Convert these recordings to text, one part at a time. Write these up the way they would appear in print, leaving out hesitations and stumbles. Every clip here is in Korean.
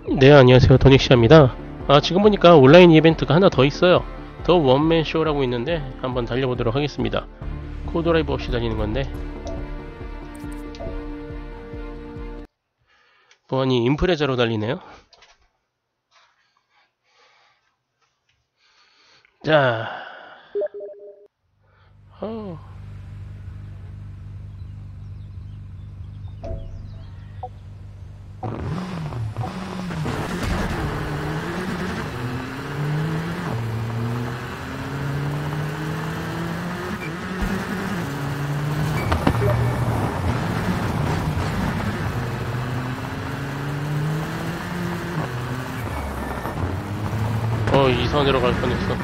네, 안녕하세요. 도닉시아입니다. 지금 보니까 온라인 이벤트가 하나 더 있어요. 더 원맨 쇼라고 있는데 한번 달려보도록 하겠습니다. 코드라이브 없이 달리는 건데 보안이 인프레자로 달리네요. 자, 어, 이선으로 갈 뻔했어.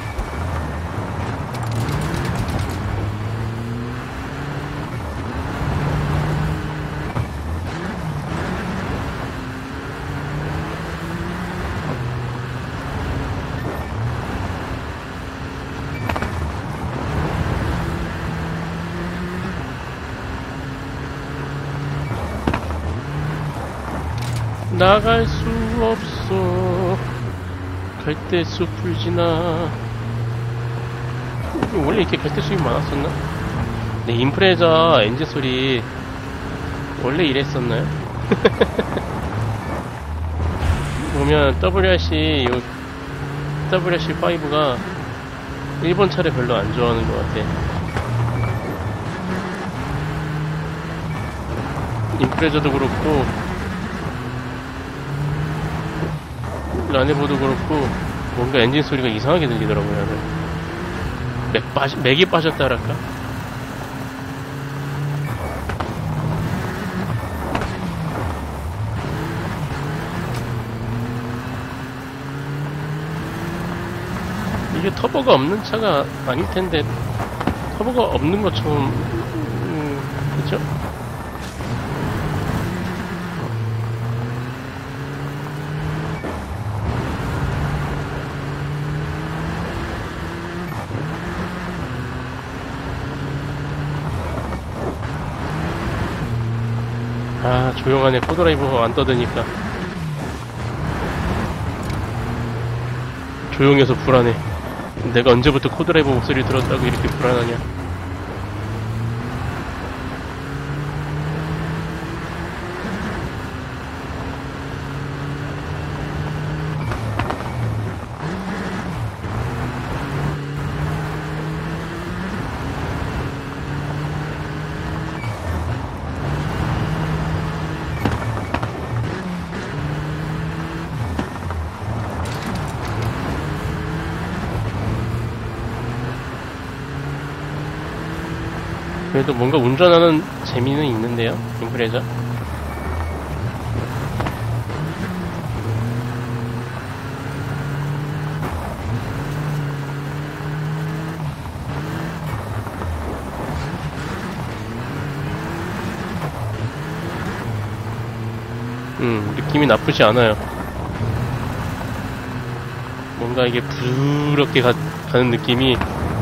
나갈 수 없어. 갈대숲 풀지나. 원래 이렇게 갈대숲이 많았었나? 네, 인프레자 엔진 소리 원래 이랬었나요? 보면 WRC5가 일본 차를 별로 안 좋아하는 것 같아. 인프레자도 그렇고 라네보도 그렇고 뭔가 엔진 소리가 이상하게 들리더라고요. 맥이 빠졌다랄까? 이게 터보가 없는 차가 아닐 텐데 터보가 없는 것처럼 그쵸? 조용하네. 코드라이버 안 떠드니까 조용해서 불안해. 내가 언제부터 코드라이버 목소리 들었다고 이렇게 불안하냐. 그래도 뭔가 운전하는 재미는 있는데요, 인프레자. 느낌이 나쁘지 않아요. 뭔가 이게 부드럽게 가는 느낌이.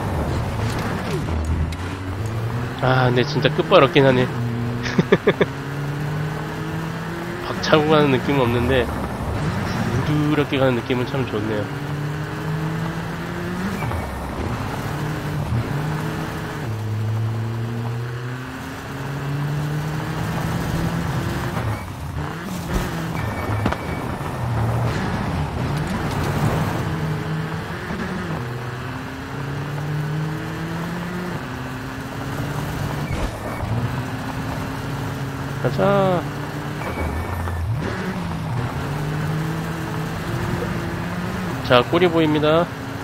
근데 진짜 끝발없긴 하네. 박차고 가는 느낌은 없는데 부드럽게 가는 느낌은 참 좋네요. 가자. 자, 꼴이 보입니다.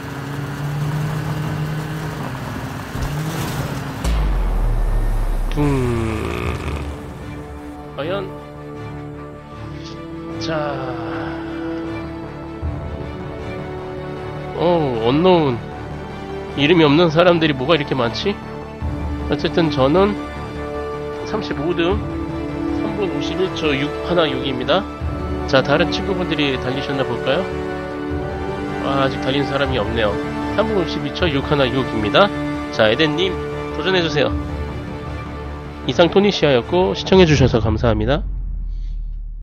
과연. 자, 언노운. 이름이 없는 사람들이 뭐가 이렇게 많지? 어쨌든 저는 35등 3분 51초 616입니다. 자, 다른 친구분들이 달리셨나 볼까요? 아직 달린 사람이 없네요. 3분 52초 616입니다. 자, 에덴님 도전해주세요. 이상 토니시아였고 시청해주셔서 감사합니다.